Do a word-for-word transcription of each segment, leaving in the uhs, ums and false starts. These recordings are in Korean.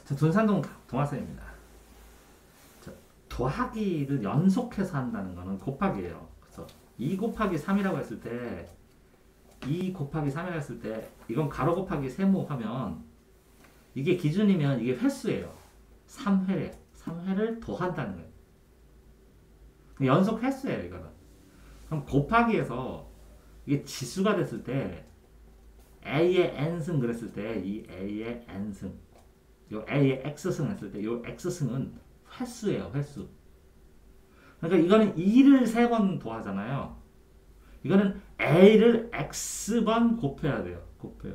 자, 둔산동 동화쌤입니다. 자, 더하기를 연속해서 한다는 거는 곱하기예요. 그래서 이 곱하기 삼이라고 했을 때 이 곱하기 삼이라고 했을 때 이건 가로 곱하기 세모 하면 이게 기준이면 이게 횟수예요. 삼 회, 삼 회를 더한다는 거예요. 연속 횟수예요, 이거는. 그럼 곱하기에서 이게 지수가 됐을 때 a의 n승 그랬을 때 이 a의 n승 요 a의 x승 했을 때 요 x승은 횟수예요, 횟수. 그러니까 이거는 이를 세 번 더하잖아요. 이거는 a를 x번 곱해야 돼요. 곱해요.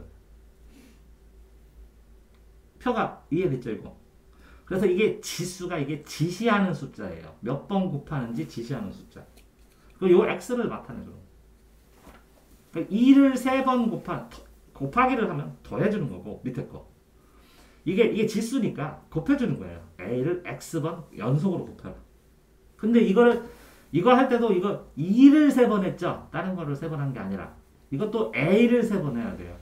표가 이해됐죠, 이거? 그래서 이게 지수가 이게 지시하는 숫자예요. 몇 번 곱하는지 지시하는 숫자. 그리고 요 x를 나타내줘. 그러니까 이를 세 번 곱하 곱하기를 하면 더해주는 거고 밑에 거. 이게 이게 지수니까 곱해주는 거예요. a를 x번 연속으로 곱해라. 근데 이거를 이거 할 때도 이거 이를 세 번 했죠. 다른 거를 세 번 한 게 아니라 이것도 a를 세 번 해야 돼요.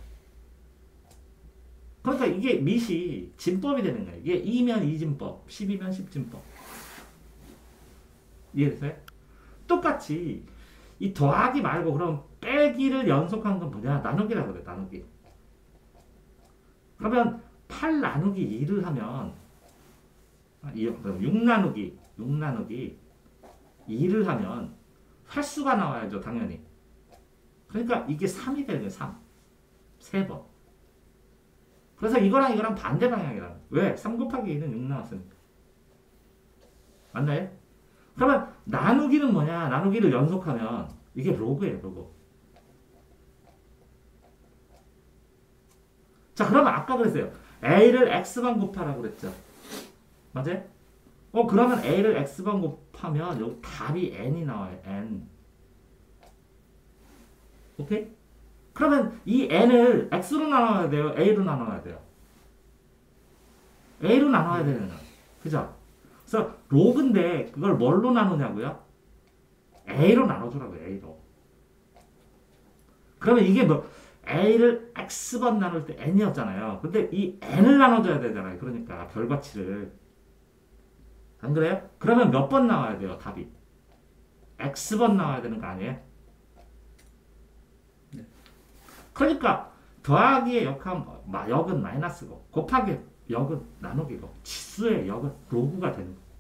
그러니까 이게 밑이 진법이 되는 거예요. 이게 이면 이진법, 십이면 십진법. 이해됐어요? 똑같이 이 더하기 말고 그럼 빼기를 연속한 건 뭐냐? 나누기라고 그래, 나누기. 그러면 팔 나누기 이를 하면 육 나누기, 육 나누기 이를 하면 횟수가 나와야죠, 당연히. 그러니까 이게 삼이 되는 거예요, 삼. 세 번. 그래서 이거랑 이거랑 반대 방향이라는. 왜? 삼 곱하기 이는 육 나왔으니까. 맞나요? 그러면 나누기는 뭐냐? 나누기를 연속하면 이게 로그예요, 로그. 자, 그러면 아까 그랬어요. a를 x만 곱하라고 그랬죠. 맞아요? 어, 그러면 a를 x번 곱하면 여기 답이 n이 나와요. n. 오케이? 그러면 이 n을 x로 나눠야 돼요? a로 나눠야 돼요? a로 나눠야 되는 거예요. 그죠? 그래서 로그인데 그걸 뭘로 나누냐고요? a로 나눠주라고요. a로. 그러면 이게 뭐 a를 x번 나눌 때 n이었잖아요. 근데 이 n을 나눠줘야 되잖아요. 그러니까 결과치를. 안 그래요? 그러면 몇 번 나와야 돼요, 답이? x번 나와야 되는 거 아니에요? 네. 그러니까 더하기의 역은, 역은 마이너스고 곱하기 역은 나누기고 지수의 역은 로그가 되는 거예요.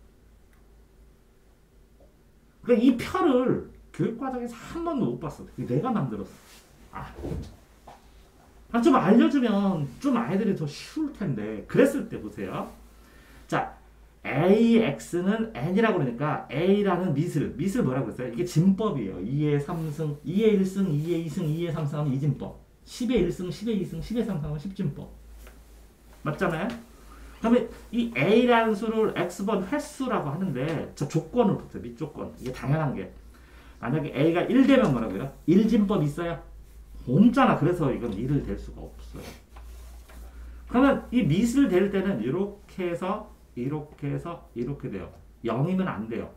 그러니까 이 표를 교육과정에서 한 번도 못 봤어. 내가 만들었어. 아. 아, 좀 알려주면 좀 아이들이 더 쉬울 텐데. 그랬을 때 보세요. 자, ax는 n이라고 그러니까 a라는 밑을, 밑을 뭐라고 그랬어요? 이게 진법이에요. 이의 삼승, 이의 일승, 이의 이승, 이의 삼승 하면 이진법. 십의 일승, 십의 이승, 십의 삼승 하면 십진법. 맞잖아요? 그러면 이 a라는 수를 x번 횟수라고 하는데 저 조건을 보세요. 밑 조건. 이게 당연한 게. 만약에 a가 일 되면 뭐라고요? 일진법 있어요? 없잖아. 그래서 이건 일을 댈 수가 없어요. 그러면 이 밑을 댈 때는 이렇게 해서 이렇게 해서 이렇게 돼요. 영이면 안 돼요.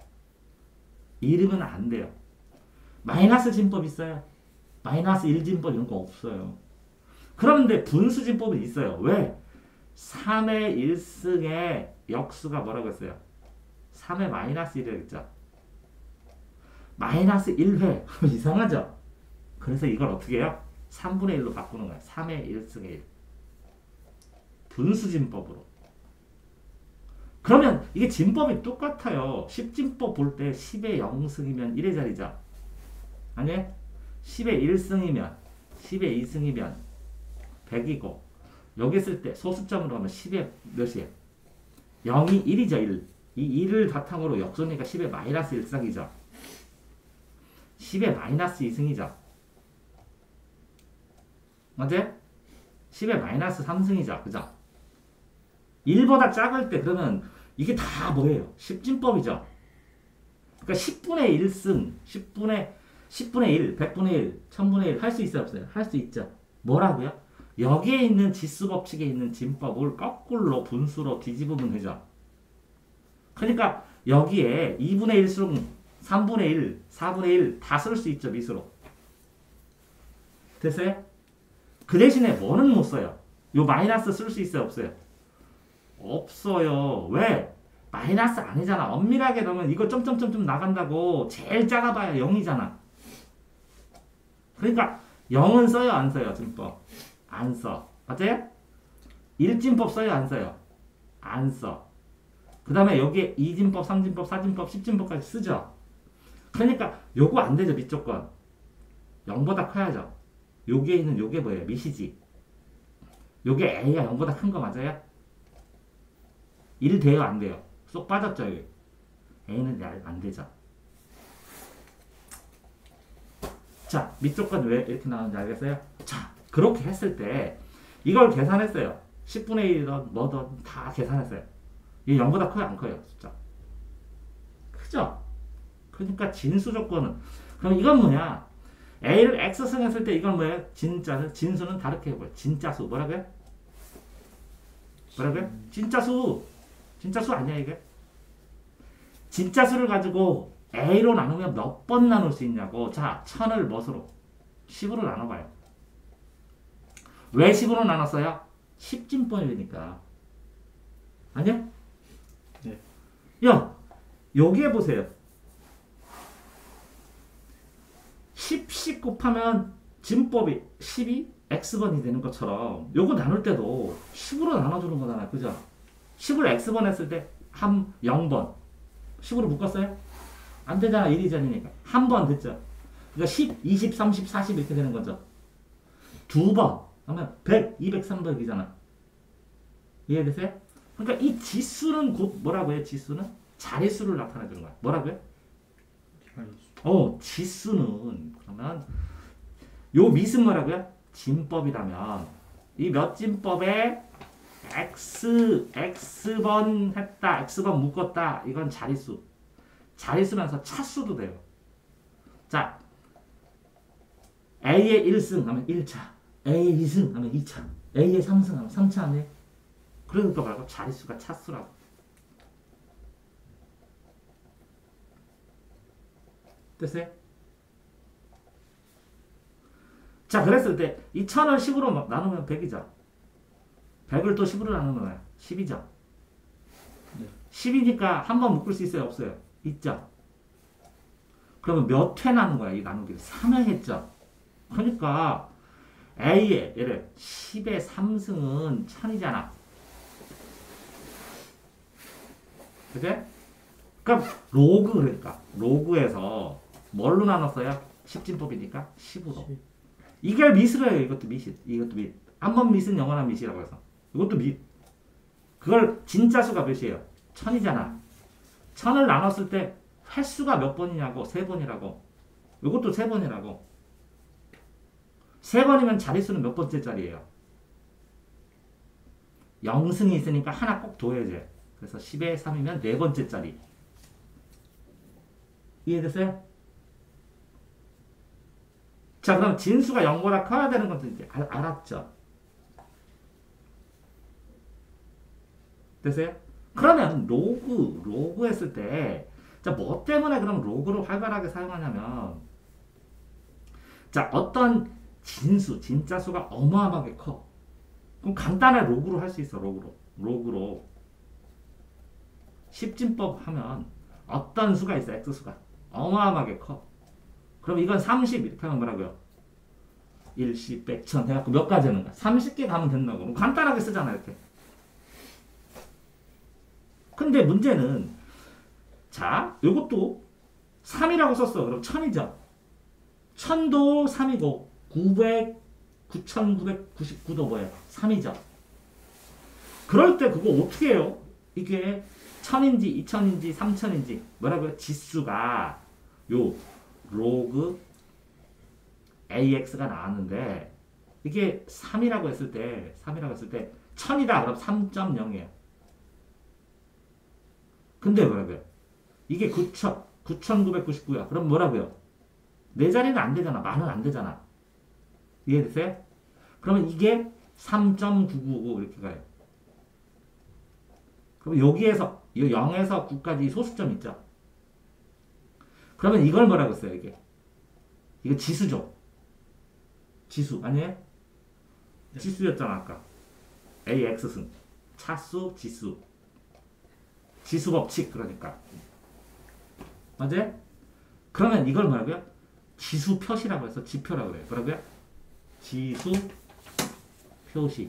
일이면 안 돼요. 마이너스 진법 있어요? 마이너스 일 진법 이런 거 없어요. 그런데 분수 진법은 있어요. 왜? 삼의 일승의 역수가 뭐라고 했어요? 삼의 마이너스 일이라고 했죠. 마이너스 일 회. 이상하죠? 그래서 이걸 어떻게 해요? 삼분의 일로 바꾸는 거야. 삼의 일승의 일. 분수 진법으로. 그러면 이게 진법이 똑같아요. 십진법 볼 때 십의 영승이면 일의 자리죠. 아니에요? 십의 일승이면 십의 이승이면 백이고 여기 있을 때 소수점으로 하면 십의 몇이에요? 영이 일이죠. 일. 이 일을 바탕으로 역수니까 십의 마이너스 일승이죠. 십의 마이너스 이승이죠. 맞아요? 십의 마이너스 삼승이죠. 그죠? 일보다 작을 때 그러면 이게 다 뭐예요? 십진법이죠. 그러니까 십분의 일승, 십분의, 십분의 일, 백분의 일, 천분의 일 할 수 있어요? 없어요? 할 수 있죠. 뭐라고요? 여기에 있는 지수 법칙에 있는 진법을 거꾸로 분수로 뒤집으면 되죠. 그러니까 여기에 이분의 일승, 삼분의 일, 사분의 일 다 쓸 수 있죠. 밑으로. 됐어요? 그 대신에 뭐는 못 써요? 요 마이너스 쓸 수 있어요? 없어요? 없어요. 왜? 마이너스 아니잖아. 엄밀하게 넣으면 이거 점점점점 나간다고. 제일 작아봐야 영이잖아. 그러니까 영은 써요, 안 써요? 진법. 안 써. 맞아요? 일진법 써요, 안 써요? 안 써. 그 다음에 여기에 이진법, 삼진법, 사진법, 십진법까지 쓰죠. 그러니까 요거 안 되죠, 밑조건. 영보다 커야죠. 여기에 있는 요게 뭐예요? 밑이지. 요게 A가 영보다 큰 거 맞아요? 일 돼요, 안 돼요? 쏙 빠졌죠, 여기. A는 안 되죠. 자, 밑조건 왜 이렇게 나오는지 알겠어요? 자, 그렇게 했을 때 이걸 계산했어요. 십분의 일이든 뭐든 다 계산했어요. 이게 영보다 커요, 안 커요? 숫자. 크죠? 그러니까 진수 조건은 그럼 이건 뭐냐? A를 X승 했을 때 이건 뭐예요? 진짜, 진수는 다르게 해봐요. 진짜수. 뭐라고요? 뭐라고요? 진짜수. 진짜수 아니야, 이게? 진짜수를 가지고 A로 나누면 몇 번 나눌 수 있냐고. 자, 천을 몇으로? 십으로 나눠봐요. 왜 십으로 나눴어요? 십진법이니까. 아니야? 네. 야, 여기에 보세요. 십, 십 곱하면 진법이 십이 X번이 되는 것처럼 요거 나눌 때도 십으로 나눠주는 거잖아요. 그죠? 십을 X번 했을 때 한 영번. 십으로 묶었어요? 안 되잖아. 일이 전이니까. 한 번 됐죠? 그러니까 십, 이십, 삼십, 사십 이렇게 되는 거죠. 두 번 하면 백, 이백, 삼백이잖아. 이해되세요? 그러니까 이 지수는 곧 뭐라고 해요? 지수는 자릿수를 나타내주는 거야. 뭐라고요? 어, 지수는 그러면 요 밑은 뭐라고요? 진법이라면 이 몇 진법에 x x번 했다, x번 묶었다. 이건 자릿수. 자릿수면서 차수도 돼요. 자, A의 일 승 하면 일 차, A의 이 승 하면 이 차, A의 삼 승 하면 삼 차 아니에요? 그러니까 말고 자릿수가 차수라고. 됐어요? 자, 그랬을 때 이 천을 십으로 나누면 백이죠. 백을 또 십으로 나누면 십이죠. 네. 십이니까 한 번 묶을 수 있어요? 없어요? 있죠. 그러면 몇 회 나눈 거야? 이 나누기를 삼 회 했죠. 그러니까 A의 예를 십의 삼 승은 천이잖아. 그치? 그럼 로그 그러니까 로그에서 뭘로 나눴어요? 십진법이니까 십으로. 이게 밑으로 해요. 이것도 밑이. 이것도 밑. 한 번 밑은 영원한 밑이라고 해서. 이것도 밑. 그걸 진짜수가 몇이에요? 천이잖아. 천을 나눴을 때 횟수가 몇 번이냐고. 세 번이라고. 이것도 세 번이라고. 세 번이면 자릿수는 몇 번째 자리예요? 영승이 있으니까 하나 꼭 둬야지. 그래서 십의 삼이면 네 번째 자리. 이해됐어요? 자, 그럼 진수가 영보다 커야 되는 것도 이제 알, 알았죠? 됐어요? 그러면 로그, 로그 했을 때, 자, 뭐 때문에 그럼 로그를 활발하게 사용하냐면, 자, 어떤 진수, 진짜수가 어마어마하게 커. 그럼 간단한 로그로 할 수 있어, 로그로. 로그로. 십진법 하면 어떤 수가 있어, X수가. 어마어마하게 커. 그럼 이건 삼십 이렇게 하면 뭐라고요? 일십, 백, 천 해갖고 몇 가지 하는 거야? 삼십 개 가면 된다고. 간단하게 쓰잖아, 이렇게. 근데 문제는, 자, 요것도 삼이라고 썼어. 그럼 천이죠. 천도 삼이고, 구백, 구천구백구십구도 뭐예요? 삼이죠. 그럴 때 그거 어떻게 해요? 이게 천인지, 이천인지, 삼천인지, 뭐라고요? 지수가, 요, 로그 에이엑스가 나왔는데, 이게 삼이라고 했을 때, 삼이라고 했을 때, 천이다. 그럼 삼 점 영이에요. 근데 뭐라고요? 이게 구천, 구천구백구십구야. 그럼 뭐라고요? 네 자리는 안 되잖아. 만은 안 되잖아. 이해됐어요? 그러면 이게 삼 점 구구구 이렇게 가요. 그럼 여기에서, 이 영에서 구까지 소수점 있죠? 그러면 이걸 뭐라고 써요, 이게? 이거 지수죠? 지수, 아니에요? 네. 지수였잖아, 아까. 에이엑스승. 차수, 지수. 지수 법칙 그러니까. 맞아요? 그러면 이걸 뭐라고요? 지수 표시라고 해서 지표라고 그래요. 뭐라고요? 지수 표시.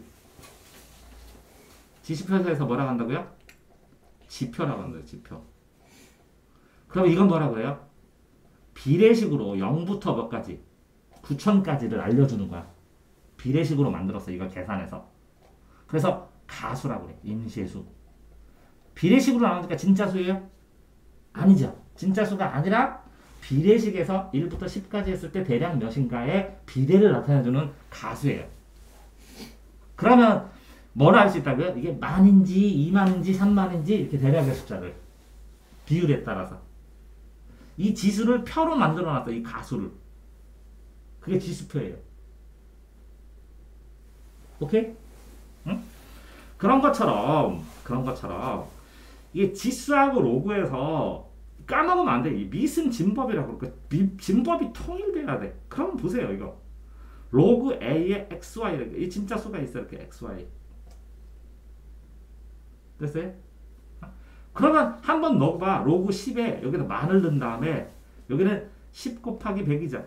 지수 표시에서 뭐라고 한다고요? 지표라고 한다고요. 지표. 그럼 이건 뭐라고 해요? 비례식으로 영부터 몇까지? 구천까지를 알려주는 거야. 비례식으로 만들었어. 이걸 계산해서. 그래서 가수라고 그래. 임시수. 비례식으로 나오니까 진짜 수예요? 아니죠. 진짜 수가 아니라 비례식에서 일부터 십까지 했을 때 대략 몇인가의 비례를 나타내주는 가수예요. 그러면 뭐라 할 수 있다고요? 이게 만인지 이만인지 삼만인지 이렇게 대략의 숫자를 비율에 따라서 이 지수를 표로 만들어놨어. 이 가수를. 그게 지수표예요. 오케이? 응? 그런 것처럼 그런 것처럼 이게 지수하고 로그에서 까먹으면 안 돼. 이 미승 진법이라고 그럴까? 진법이 통일돼야 돼. 그럼 보세요, 이거. 로그 A에 엑스와이 이렇게 이 진짜 수가 있어. 이렇게 엑스와이. 됐어요? 그러면 한번 넣어봐. 로그 십에 여기다 만을 넣은 다음에 여기는 십 곱하기 백이죠.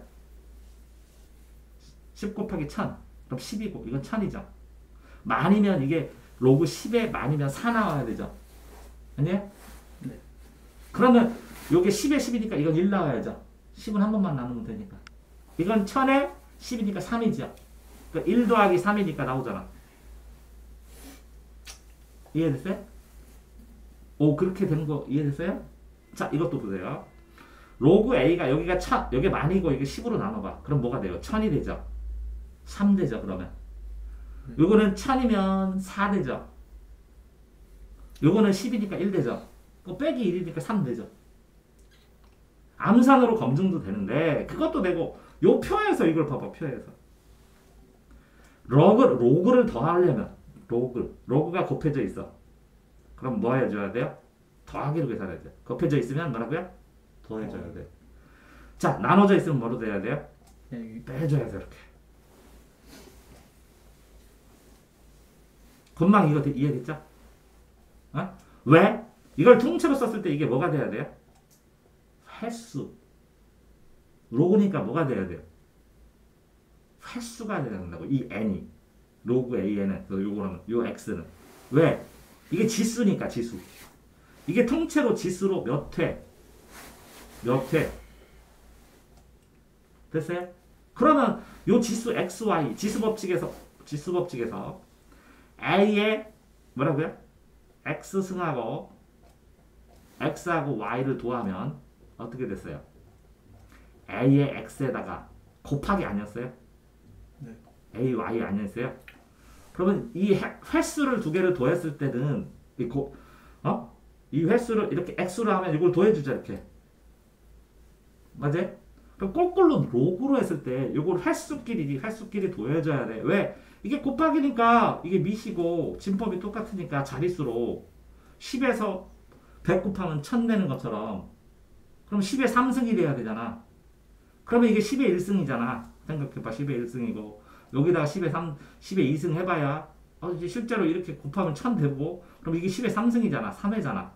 십 곱하기 천. 그럼 십이고 이건 천이죠. 만이면 이게 로그 십에 만이면 사 나와야 되죠. 아니에요? 네. 그러면 요게 십에 십이니까 이건 일 나와야죠. 십은 한 번만 나누면 되니까. 이건 천에 십이니까 삼이죠. 그러니까 일 더하기 삼이니까 나오잖아. 이해됐어요? 오, 그렇게 된 거 이해됐어요? 자, 이것도 보세요. 로그 A가 여기가 천, 여기 만이고 이게 십으로 나눠봐. 그럼 뭐가 돼요? 천이 되죠. 삼 되죠, 그러면. 요거는 천이면 사 되죠. 요거는 십이니까 일 되죠. 그 빼기 일이니까 삼 되죠. 암산으로 검증도 되는데 그것도 되고 요 표에서 이걸 봐봐. 표에서 로그, 로그를 더하려면 로그, 로그가 곱해져 있어. 그럼 뭐 해줘야 돼요? 더하기로 계산해야 돼. 곱해져 있으면 뭐라고요? 더해줘야 돼. 자, 나눠져 있으면 뭐로 돼야 돼요? 네. 빼줘야 돼. 이렇게. 금방 이거 이해됐죠? 어? 왜? 이걸 통째로 썼을 때 이게 뭐가 돼야 돼요? 횟수. 로그니까 뭐가 돼야 돼요? 횟수가 돼야 된다고. 이 n이. 로그 an은. 요거는, 요 x는. 왜? 이게 지수니까, 지수. 이게 통째로 지수로 몇 회? 몇 회? 됐어요? 그러면 요 지수 xy, 지수 법칙에서, 지수 법칙에서 a의 뭐라고요? x승하고 x하고 y를 도하면 어떻게 됐어요? a의 x에다가 곱하기 아니었어요? 네. a, y 아니었어요? 그러면 이 횟수를 두 개를 더했을 때는 이, 고, 어? 이 횟수를 이렇게 x로 하면 이걸 더해주자 이렇게. 맞아요? 그럼 거꾸로 로그로 했을 때 이걸 횟수끼리 횟수끼리 더해줘야 돼. 왜? 이게 곱하기니까 이게 미시고 진법이 똑같으니까 자릿수로 십에서 백 곱하면 천 되는 것처럼 그럼 십의 삼승이 돼야 되잖아. 그러면 이게 십의 일승이잖아. 생각해봐. 십의 일승이고 여기다가 십의 삼, 십의 이승 해봐야 어, 이제 실제로 이렇게 곱하면 천 되고 그럼 이게 십의 삼승이잖아. 삼 회잖아.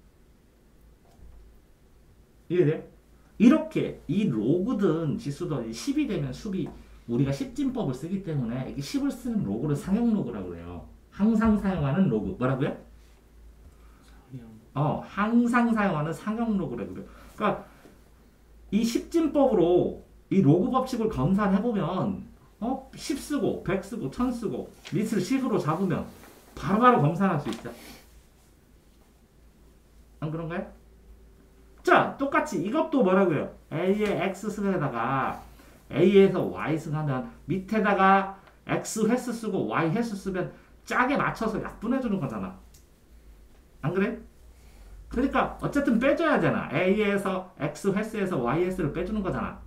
이해돼? 이렇게 이 로그든 지수든 십이 되면 수비 우리가 십진법을 쓰기 때문에 이게 십을 쓰는 로그를 상용 로그라고 그래요. 항상 사용하는 로그. 뭐라고요? 상용. 어, 항상 사용하는 상용 로그라고 그래요. 그러니까 이 십진법으로 이 로그 법칙을 검사를 해보면 어, 십 쓰고 백 쓰고 천 쓰고 밑을 십으로 잡으면 바로바로 검사할 수 있죠. 안 그런가요? 자, 똑같이 이것도 뭐라고요? A의 X승에다가 A에서 Y승 하면 밑에다가 X 횟수 쓰고 Y 횟수 쓰면 짝에 맞춰서 약분해주는 거잖아. 안 그래? 그러니까 어쨌든 빼줘야 하잖아. A에서 X 횟수에서 Y 횟수를 빼주는 거잖아.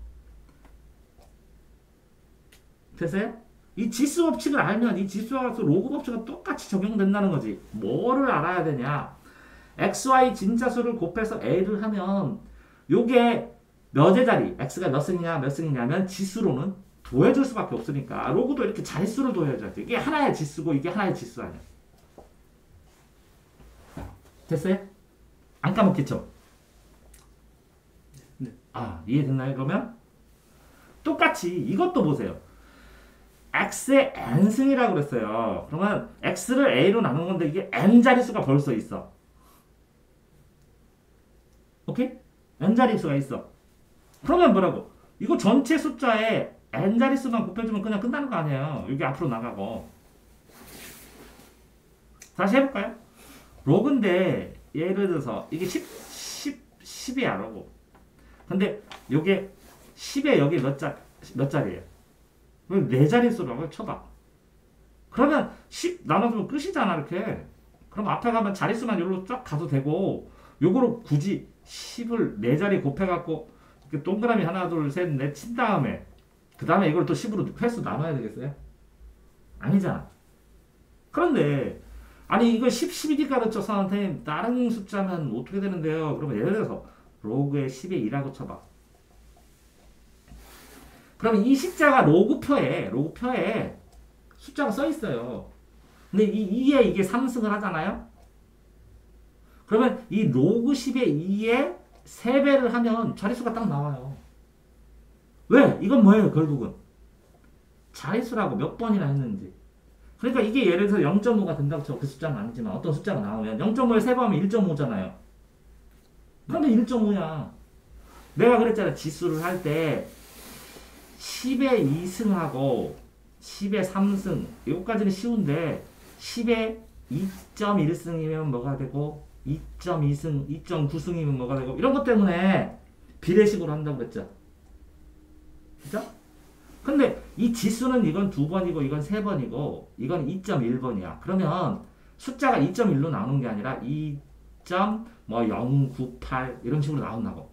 됐어요? 이 지수 법칙을 알면 이 지수와 로그 법칙은 똑같이 적용된다는 거지. 뭐를 알아야 되냐? xy 진짜수를 곱해서 a를 하면 요게 몇의 자리, x가 몇 승이냐 몇 승이냐면 지수로는 더해줄 수밖에 없으니까 로그도 이렇게 자릿수를 더해줘야지. 이게 하나의 지수고 이게 하나의 지수 아니야. 됐어요? 안 까먹겠죠? 네. 아, 이해됐나요? 그러면 똑같이 이것도 보세요. x의 n승이라고 그랬어요. 그러면 x를 a로 나눈 건데 이게 n 자릿수가 벌써 있어. 오케이? n 자릿수가 있어. 그러면 뭐라고? 이거 전체 숫자에 n 자릿수만 곱해주면 그냥 끝나는 거 아니에요. 여기 앞으로 나가고. 다시 해볼까요? 로그인데 예를 들어서 이게 십, 십, 십이야 로그. 근데 요게 십에 여기 몇 자, 몇 자리예요? 네 자릿수라고 쳐봐. 그러면 십 나눠주면 끝이잖아 이렇게. 그럼 앞에 가면 자릿수만 여기로 쫙 가도 되고 요거로 굳이 십을 네 자리 곱해갖고 이렇게 동그라미 하나 둘 셋 넷 친 다음에 그 다음에 이걸 또 십으로 횟수 나눠야 되겠어요? 아니잖아. 그런데 아니 이거 십, 십이니까 그렇죠 선생님 다른 숫자면 어떻게 되는데요? 그러면 예를 들어서 로그에 십에 이라고 쳐봐. 그러면 이 십자가 로그표에 로그표에 숫자가 써 있어요. 근데 이 이에 이게 삼승을 하잖아요. 그러면 이 로그 십의 이에 세 배를 하면 자릿수가 딱 나와요. 왜? 이건 뭐예요? 결국은 자릿수라고 몇 번이나 했는지. 그러니까 이게 예를 들어서 영 점 오가 된다고 쳐. 그 숫자는 아니지만 어떤 숫자가 나오면 영 점 오에 세 번 하면 일 점 오잖아요. 그런데 일 점 오야. 내가 그랬잖아. 지수를 할 때 십에 이승하고 십에 삼승 이것까지는 쉬운데 십에 이 점 일승이면 뭐가 되고 이 점 이승, 이 점 구승이면 뭐가 되고 이런 것 때문에 비례식으로 한다고 그랬죠. 그죠? 근데 이 지수는 이건 두 번이고 이건 세 번이고 이건 이 점 일 번이야. 그러면 숫자가 이 점 일로 나오는 게 아니라 이 점 영구팔 이런 식으로 나온다고.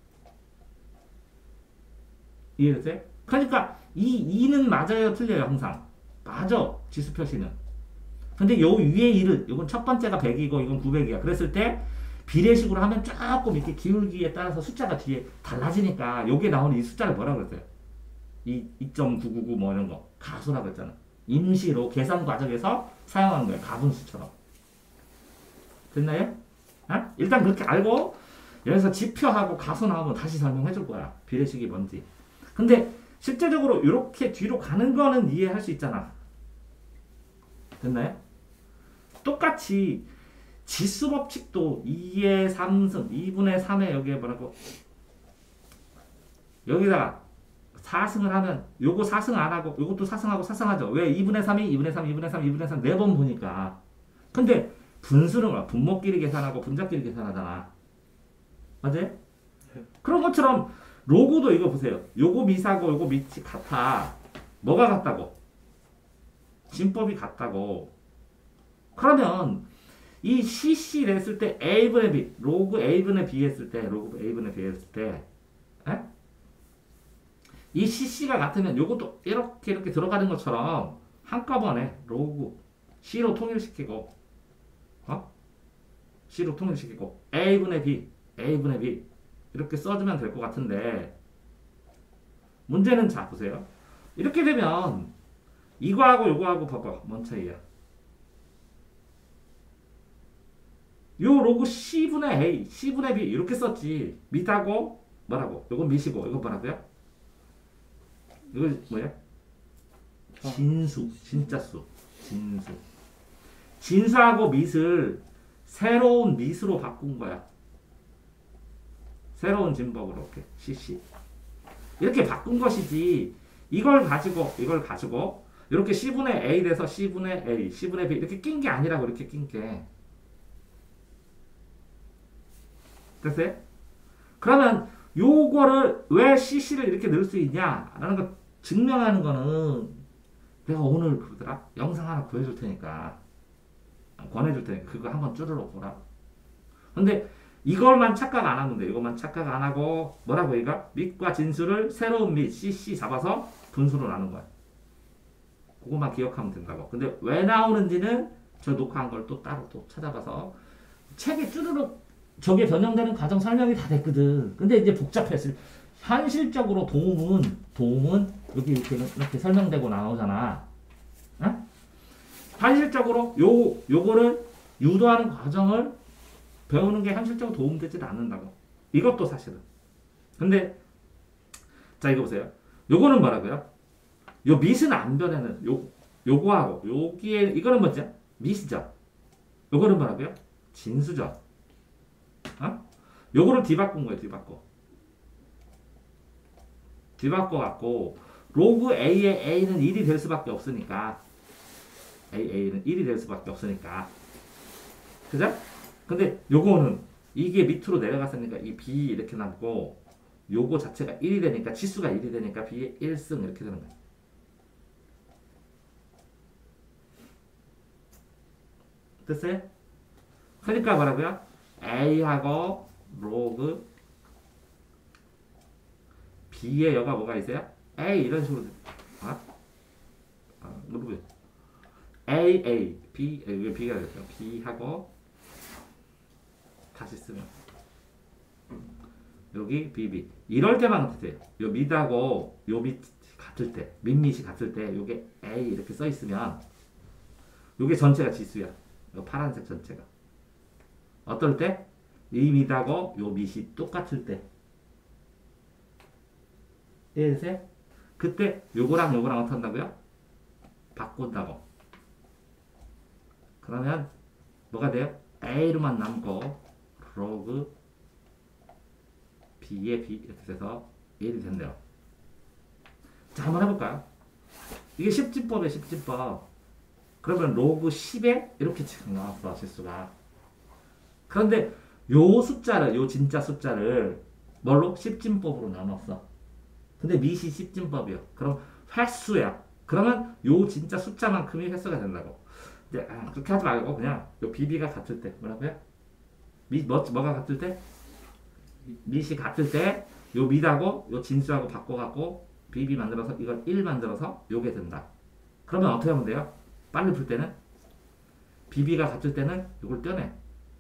이해됐어요? 그러니까 이 이는 맞아요, 틀려요, 항상. 맞아, 지수 표시는. 근데 요 위에 일은, 이건 첫 번째가 백이고 이건 구백이야. 그랬을 때 비례식으로 하면 조금 이렇게 기울기에 따라서 숫자가 뒤에 달라지니까 요게 나오는 이 숫자를 뭐라 그랬어요? 이 이 점 구구구 뭐 이런 거 가수라고 했잖아. 임시로 계산 과정에서 사용한 거예요. 가분수처럼. 됐나요? 어? 일단 그렇게 알고 여기서 지표하고 가수 나오면 다시 설명해 줄 거야. 비례식이 뭔지. 근데 실제적으로 이렇게 뒤로 가는 거는 이해할 수 있잖아. 됐나요? 똑같이 지수 법칙도 이의 삼승, 이분의 삼에 여기에 뭐라고 여기다가 사승을 하면 요거 사승 안 하고 요것도 사승하고 사승하죠. 왜? 이분의 삼이 이분의 삼, 이분의 삼, 이분의 삼 네 번 보니까. 근데 분수는 뭐야? 분모끼리 계산하고 분자끼리 계산하잖아. 맞아요? 네. 그런 것처럼 로그도 이거 보세요. 요거 미사고 요거 밑이 같아. 뭐가 같다고? 진법이 같다고. 그러면 이 씨씨를 했을 때 A분의 B, 로그 A분의 B 했을 때, 로그 A분의 B 했을 때, 에? 이 씨씨가 같으면 요것도 이렇게 이렇게 들어가는 것처럼 한꺼번에 로그 C로 통일시키고, 어? C로 통일시키고, A분의 B, A분의 B, 이렇게 써주면 될 것 같은데, 문제는 자, 보세요. 이렇게 되면, 이거하고 요거하고 봐봐. 뭔 차이야? 요 로그 C분의 A, C분의 B 이렇게 썼지. 밑하고 뭐라고? 요건 밑이고 이거 뭐라고요? 이거 뭐야? 진수, 진짜수, 진수. 진수하고 밑을 새로운 밑으로 바꾼 거야. 새로운 진법으로 이렇게 씨씨 이렇게 바꾼 것이지. 이걸 가지고 이걸 가지고 이렇게 C분의 A 돼서 C분의 A, C분의 B 이렇게 낀 게 아니라고. 이렇게 낀 게. 됐어요? 그러면 요거를 왜 씨씨를 이렇게 넣을 수 있냐라는 걸 증명하는 거는 내가 오늘 그러더라 영상 하나 구해줄 테니까 권해줄 테니까 그거 한번 쭈르러 보라. 근데 이걸만 착각 안 하면 돼. 이것만 착각 안 하고 뭐라고 이거? 밑과 진수를 새로운 밑 씨씨 잡아서 분수로 나눈 거야. 그것만 기억하면 된다고. 근데 왜 나오는지는 저 녹화한 걸 또 따로 또 찾아봐서 책에 쭈르륵 저게 변형되는 과정 설명이 다 됐거든. 근데 이제 복잡했을. 현실적으로 도움은 도움은 여기 이렇게 이렇게 설명되고 나오잖아. 어? 현실적으로 요 요거를 유도하는 과정을 배우는 게 현실적으로 도움되지 않는다고. 이것도 사실은. 근데 자 이거 보세요. 요거는 뭐라고요? 요 밑은 안 변하는 요 요거하고 여기에 이거는 뭐죠? 밑이죠. 요거는 뭐라고요? 진수죠. 어? 요거를 뒤바꾼 거예요. 뒤바꿔. 뒤바꿔 갖고 로그 A의 A는 일이 될 수밖에 없으니까 A, A는 일이 될 수밖에 없으니까 그죠? 근데 요거는 이게 밑으로 내려갔으니까 이 B 이렇게 남고 요거 자체가 일이 되니까 지수가 일이 되니까 B의 일 승 이렇게 되는 거예요. 됐어요? 그러니까 뭐라고요? A하고 로그 B의 여가 뭐가 있어요? A 이런 식으로 아? 아, 누구요? A, A, B, 여기 B가 되죠. B하고 다시 쓰면 여기 B, B 이럴 때만 어떻게 돼요? 요 밑하고 요 밑 같을 때 밑밑이 같을 때 요게 A 이렇게 써 있으면 요게 전체가 지수야. 요 파란색 전체가 어떨 때? 이 밑하고 요 밑이 똑같을 때 이해되세요? 그때 요거랑 요거랑 어떻게 한다고요? 바꾼다고. 그러면 뭐가 돼요? A로만 남고 로그 B의 B 이렇게 돼서 일이 된대요. 자 한번 해볼까요? 이게 십진법이에요. 십진법. 그러면 로그 십에 이렇게 지금 나왔어. 지수가. 그런데 요 숫자를 요 진짜 숫자를 뭘로? 십진법으로 나눴어. 근데 밑이 십진법이요. 그럼 횟수야. 그러면 요 진짜 숫자만큼이 횟수가 된다고. 이제 아, 그렇게 하지 말고 그냥 요 비비가 같을 때 뭐라고요? 밑 뭐, 뭐가 같을 때? 밑이 같을 때 요 밑하고 요 진수하고 바꿔갖고 비비 만들어서 이걸 일 만들어서 요게 된다. 그러면 어떻게 하면 돼요? 빨리 풀 때는 비비가 같을 때는 요걸 떼내.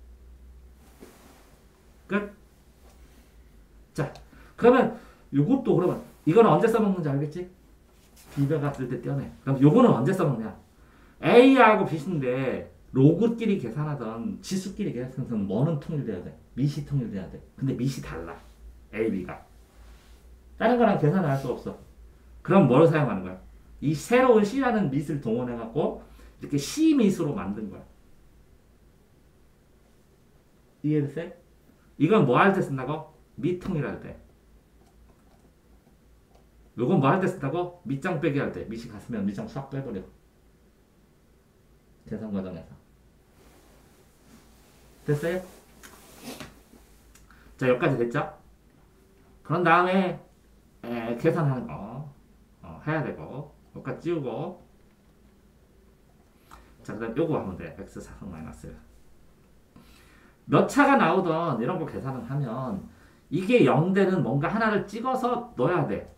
끝? 자 그러면 요것도 그러면 이거는 언제 써먹는지 알겠지? 비비가 같을 때 떼내. 그럼 요거는 언제 써먹냐? A하고 B인데 로그끼리 계산하던 지수끼리 계산하던 뭐는 통일돼야 돼? 밑이 통일돼야 돼. 근데 밑이 달라. A, B가. 다른 거랑 계산을 할 수 없어. 그럼 뭘 사용하는 거야? 이 새로운 C라는 밑을 동원해갖고 이렇게 C 밑으로 만든 거야. 이해됐어요? 이건 뭐 할 때 쓴다고? 밑 통일할 때. 요건 뭐 할 때 쓴다고? 밑장 빼기 할 때. 밑이 같으면 밑장 싹 빼버려. 계산 과정에서. 됐어요? 자, 여기까지 됐죠? 그런 다음에 에, 계산하는 거 어, 해야 되고 여기까지 지우고 자, 그 다음 요거 하면 돼. x 사승 마이너스 몇 차가 나오던 이런 거 계산을 하면 이게 영 되는 뭔가 하나를 찍어서 넣어야 돼.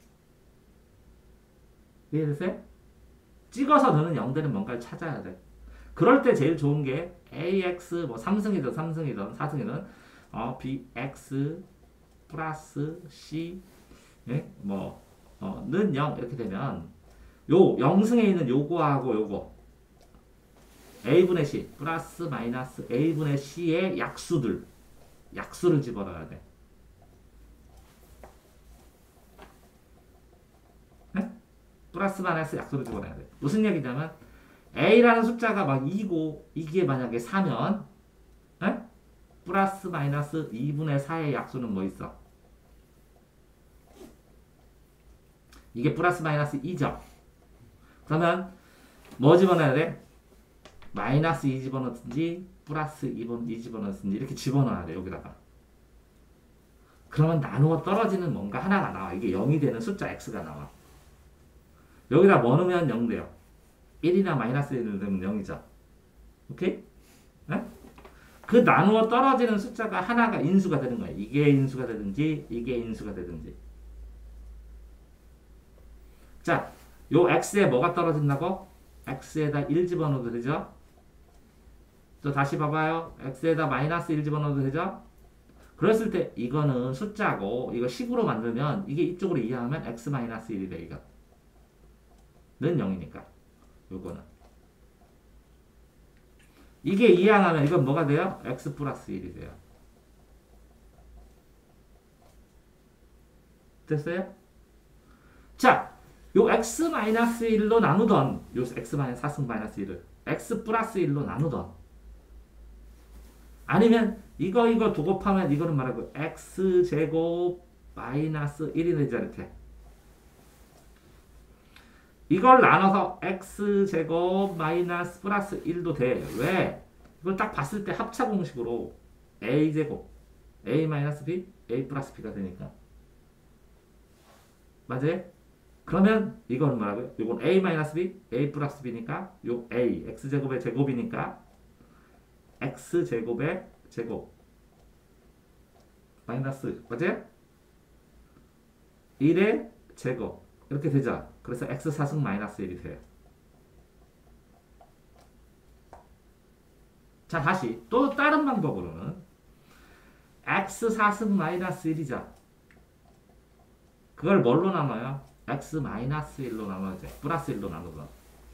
이해되세요? 찍어서 넣는 영 되는 뭔가를 찾아야 돼. 그럴 때 제일 좋은 게 ax 뭐 삼승이든 삼승이든 사승이든 어, bx 플러스 c 예? 뭐 어, 는 영 이렇게 되면 요 영승에 있는 요거하고 요거 a분의 c 플러스 마이너스 a분의 c의 약수들 약수를 집어넣어야 돼. 네? 플러스 마이너스 약수를 집어넣어야 돼. 무슨 얘기냐면 a라는 숫자가 막 이고 이게 만약에 사면 에? 플러스 마이너스 이분의 사의 약수는 뭐 있어? 이게 플러스 마이너스 이죠. 그러면 뭐 집어넣어야 돼? 마이너스 이 집어넣든지 플러스 이 집어넣든지 이렇게 집어넣어야 돼. 여기다가. 그러면 나누어 떨어지는 뭔가 하나가 나와. 이게 영이 되는 숫자 x가 나와. 여기다 뭐 넣으면 영 돼요. 일이나 마이너스 일을 넣으면 영이죠. 오케이? 네? 그 나누어 떨어지는 숫자가 하나가 인수가 되는 거예요. 이게 인수가 되든지 이게 인수가 되든지. 자, 요 x에 뭐가 떨어진다고? x에다 일 집어넣어도 되죠? 또 다시 봐봐요. x에다 마이너스 일 집어넣어도 되죠? 그랬을 때 이거는 숫자고 이거 식으로 만들면 이게 이쪽으로 이해하면 x 마이너스 일이 돼. 이거 는 영이니까 요거는 이게 이 하나면 이건 뭐가 돼요? x 플러스 일이 돼요. 됐어요? 자, 요 x 마이너스 일로 나누던 요 x 마이너스 사승 마이너스 일을 x 플러스 일로 나누던 아니면 이거 이거 두 곱하면 이거는 말하고 x제곱 마이너스 일이 되지 이렇게 이걸 나눠서 x제곱 마이너스 플러스 일도 돼. 왜? 이걸 딱 봤을 때 합차 공식으로 a제곱 a 마이너스 b a 플러스 b가 되니까 맞아요? 그러면 이거는 뭐라고요? 이건 a 마이너스 b a 플러스 b니까 요 a x제곱의 제곱이니까 x제곱의 제곱 마이너스 맞아요? 일의 제곱 이렇게 되죠. 그래서 x 사승 마이너스 일이 돼요. 자 다시 또 다른 방법으로는 x 사승 마이너스 일이죠. 그걸 뭘로 나눠요? x 마이너스 일로 나눠야지. 플러스 일로 나누고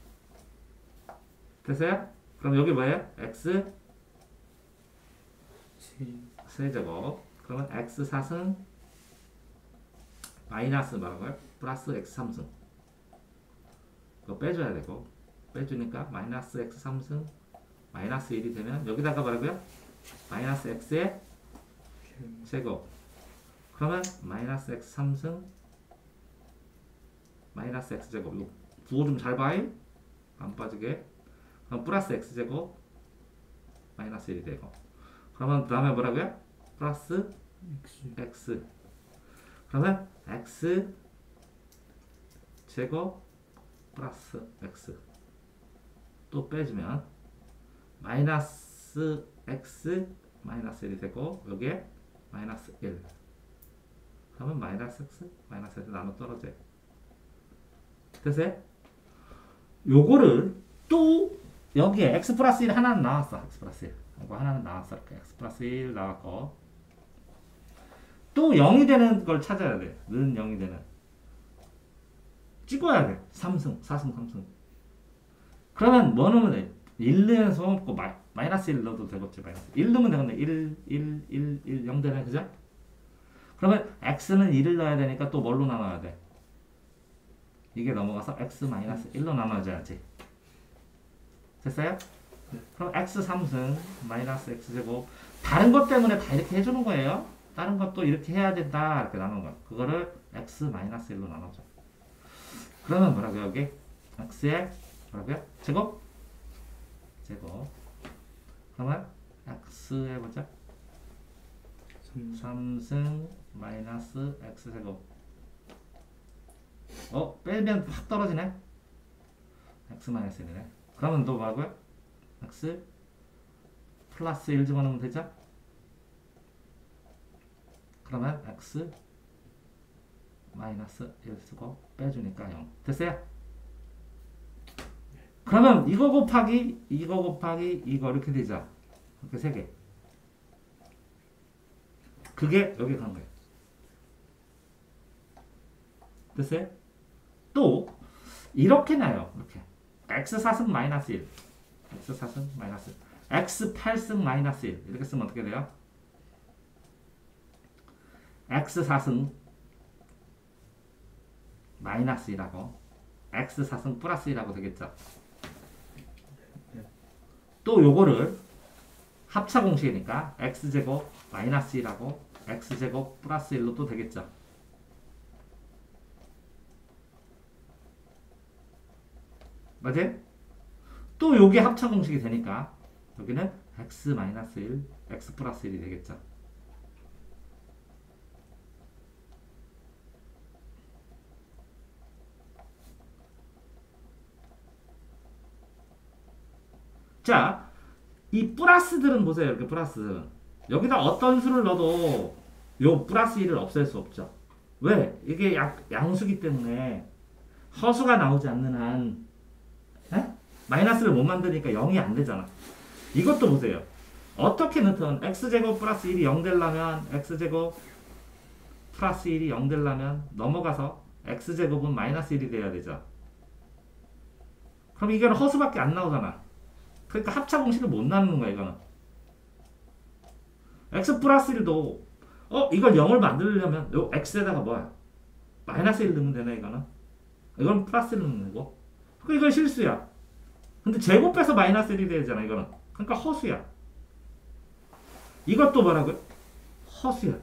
됐어요? 그럼 여기 뭐예요? x 세제곱 그러면 x 사승 마이너스 뭐라고요? 플러스 x 삼승 그거 빼줘야 되고 빼주니까 마이너스 x 삼승 마이너스 일이 되면 여기다가 뭐라고요? 마이너스 x의 제곱 그러면 마이너스 x 삼승 마이너스 x제곱 이거 부호 좀 잘 봐요. 안 빠지게 그럼 플러스 x제곱 마이너스 일이 되고 그러면 그 다음에 뭐라고요? 플러스 x x 그러면 x 제곱 플러스 x 또 빼주면 마이너스 x 마이너스 일이 되고 여기에 마이너스 일 그러면 마이너스 x 마이너스 일 나눠 떨어져요. 됐어요? 요거를 또 여기에 x 플러스 일 하나는 나왔어. x 플러스 일 이거 하나는 나왔어. 이렇게 x 플러스 일 나왔고 또 영이 되는 걸 찾아야 돼. 는 영이 되는 찍어야 돼. 삼승, 사승, 삼승 그러면 뭐 넣으면 돼? 일 넣으면 소없고 마이너스 일 넣어도 되겠지. 마이너스 일 넣으면 되겠네. 일, 일, 일, 일, 영 되네. 그죠? 그러면 x는 일을 넣어야 되니까 또 뭘로 나눠야 돼? 이게 넘어가서 x 마이너스 일로 나눠줘야지. 됐어요? 그럼 x 삼승 마이너스 x제곱 다른 것 때문에 다 이렇게 해주는 거예요. 다른 것도 이렇게 해야 된다 이렇게 나누는 거야. 그거를 x 마이너스 일로 나눠줘. 그러면 뭐라고요? 여기 x의 뭐라고요? 제곱? 제곱 그러면 x 해보자. 삼승 마이너스 x제곱 어? 빼면 확 떨어지네? x 마이너스 일이네. 그러면 또 뭐라고요? x 플러스 일 집어넣으면 되죠? 그러면 x 마이너스 일 쓰고 빼주니까 영. 됐어요? 그러면 이거 곱하기 이거 곱하기 이거 이렇게 되죠? 이렇게 세 개. 그게 여기 간 거예요. 됐어요? 또 이렇게 나요. 이렇게 x 사승 마이너스 일 x 사승 마이너스 일 x 팔승 마이너스 일 이렇게 쓰면 어떻게 돼요? x 사승 마이너스 일하고 x 사승 플러스 일하고 되겠죠? 또 요거를 합차 공식이니까 x제곱 마이너스 일하고 x제곱 플러스 일로 또 되겠죠? 맞아요? 또 요게 합차 공식이 되니까 여기는 x 마이너스 일, x 플러스 일이 되겠죠? 자, 이 플러스들은 보세요. 이렇게 플러스들은 여기다 어떤 수를 넣어도 요 플러스 일을 없앨 수 없죠. 왜? 이게 양, 양수기 때문에 허수가 나오지 않는 한 에? 마이너스를 못 만드니까 영이 안 되잖아. 이것도 보세요. 어떻게 넣든 x제곱 플러스 일이 영 되려면 x제곱 플러스 일이 영 되려면 넘어가서 x제곱은 마이너스 일이 돼야 되죠. 그럼 이거는 허수밖에 안 나오잖아. 그러니까 합차 공식을 못 나누는 거야 이거는. x 플러스 일도 어 이걸 영을 만들려면 요 x에다가 뭐야? 마이너스 일 넣으면 되네 이거는. 이건 플러스 일 넣는 거고. 그러니까 이건 실수야. 근데 제곱해서 마이너스 일이 되잖아 이거는. 그러니까 허수야. 이것도 뭐라고요? 허수야.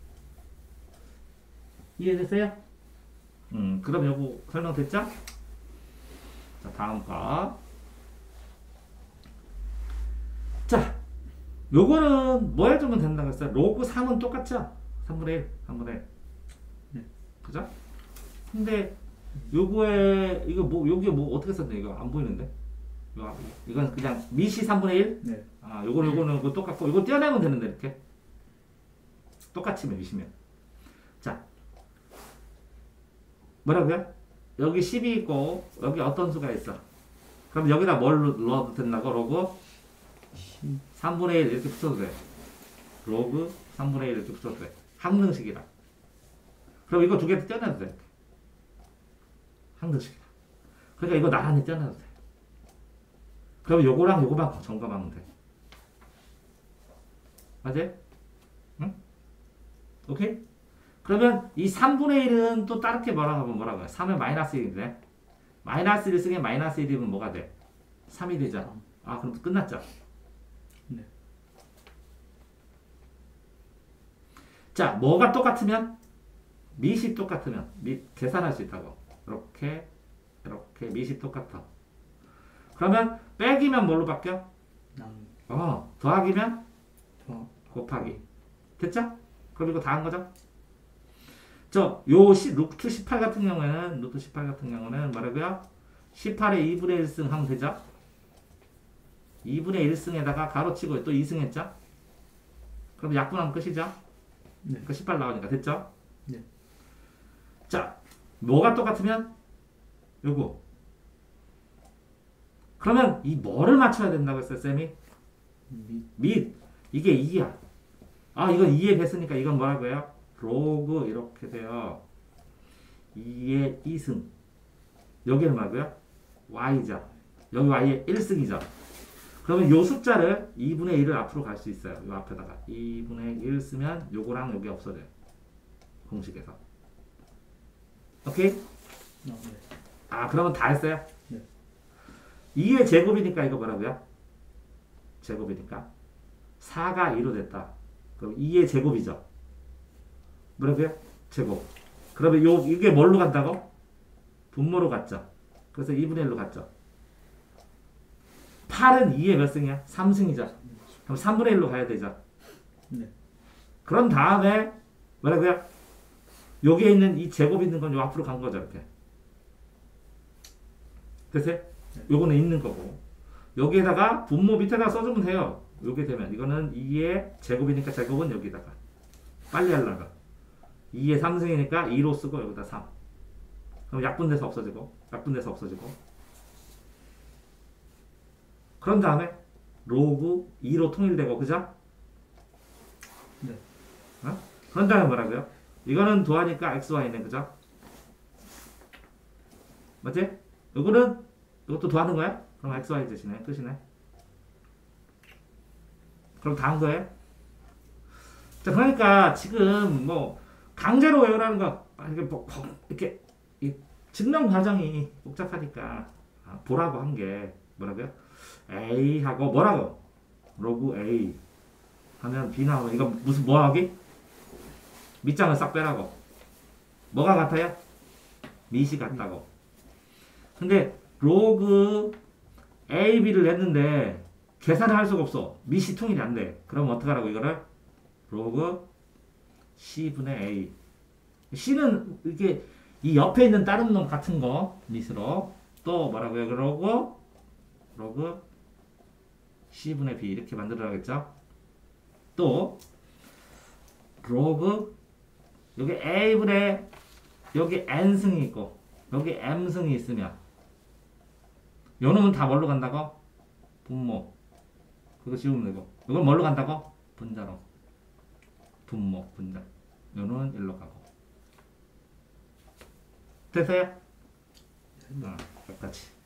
이해됐어요? 음, 그럼 요거 설명됐죠? 자, 다음 거. 자, 요거는 뭐 해주면 된다고 했어요? 로그 삼은 똑같죠? 삼분의 일, 삼분의 일. 네. 그죠? 근데 요거에 이거 뭐 여기 뭐 어떻게 썼네 이거 안 보이는데? 이거 이건 그냥 미시 삼분의 일. 네. 아, 요거 요거는 이거 똑같고 이거 떼어내면 되는데 이렇게 똑같이면 미시면. 자, 뭐라고요? 여기 십이 있고 여기 어떤 수가 있어? 그럼 여기다 뭘 넣어도 된다고? 로그 삼분의 일 이렇게 붙여도 돼. 로그 삼분의 일 이렇게 붙여도 돼. 항등식이라. 그럼 이거 두 개 떼어내도 돼. 항등식이다. 그러니까 이거 나란히 떼어내도 돼. 그럼 요거랑 요거만 점검하면 돼. 맞지? 응? 오케이? 그러면 이 삼분의 일은 또 다르게 뭐라고 하면 뭐라고 해? 삼에 마이너스 일인데 마이너스 일 쓰게 마이너스 일이면 뭐가 돼? 삼이 되잖아. 아 그럼 끝났죠? 네. 자 뭐가 똑같으면? 밑이 똑같으면 밑 계산할 수 있다고. 이렇게 이렇게 밑이 똑같아. 그러면 빼기면 뭘로 바뀌어? 나누. 어 더하기면? 더. 곱하기. 됐죠? 그럼 이거 다 한 거죠? 저, 요, 시, 루트 십팔 같은 경우에는, 루트 십팔 같은 경우는 뭐라고요? 십팔에 이분의 일 승 하면 되죠? 이분의 일 승에다가 가로치고 또 이 승 했죠? 그럼 약분하면 끝이죠? 네. 그 십팔 나오니까 됐죠? 네. 자, 뭐가 똑같으면? 요거. 그러면 이 뭐를 맞춰야 된다고 했어요, 쌤이? 밑. 밑. 이게 이야. 아, 이건 이에 뱄으니까 이건 뭐라고 해요? 로그 이렇게 돼요. 이의 이 승. 여기는 뭐고요? y죠. 여기 y의 일 승이죠. 그러면 요 숫자를 이분의 일을 앞으로 갈 수 있어요. 요 앞에다가 이분의 일 쓰면 요거랑 여기 없어져요. 공식에서. 오케이? 어, 네. 아 그러면 다 했어요? 네. 이의 제곱이니까 이거 뭐라고요? 제곱이니까 사가 이로 됐다. 그럼 이의 제곱이죠. 뭐라고요? 제곱. 그러면 요 이게 뭘로 간다고? 분모로 갔죠. 그래서 이분의 일로 갔죠. 팔은 이의 몇 승이야? 삼 승이죠. 그럼 삼분의 일로 가야 되죠. 네. 그런 다음에 뭐라고요? 여기에 있는 이 제곱 있는 건 요 앞으로 간 거죠. 이렇게. 됐어요? 요거는 있는 거고. 여기에다가 분모 밑에다 써주면 돼요. 요게 되면 이거는 이의 제곱이니까 제곱은 여기다가 빨리 하려고 이의 삼 승이니까 이로 쓰고 여기다 삼. 그럼 약분돼서 없어지고 약분돼서 없어지고 그런 다음에 로그 이로 통일되고 그죠? 네. 어? 그런 다음에 뭐라고요? 이거는 더하니까 xy네 그죠? 맞지? 이거는 이것도 더하는 거야? 그럼 xy 대신에 끝이네. 그럼 다 한 거예요? 자 그러니까 지금 뭐 강제로 외우라는 거 이렇게 뭐, 이렇게 이 증명 과정이 복잡하니까 아, 보라고 한 게 뭐라고요? A하고 뭐라고? 로그 A 하면 B 나오면 이거 무슨 뭐 하기? 밑장을 싹 빼라고. 뭐가 같아요? 밑이 같다고. 근데 로그 A, B를 냈는데 계산을 할 수가 없어. 밑이 통일이 안 돼. 그럼 어떡하라고 이거를? 로그 C분의 A. C는 이렇게 이 옆에 있는 다른 놈 같은 거 밑으로 또 뭐라고요? 그러고 로그 C분의 B 이렇게 만들어야겠죠? 또 로그 여기 A분의 여기 N승이 있고 여기 M승이 있으면 요 놈은 다 뭘로 간다고? 분모. 그거 지우면 되고 이건 뭘로 간다고? 분자로. 분모, 분자. 요 놈은 일로 가고 됐어요? 어, 여기까지.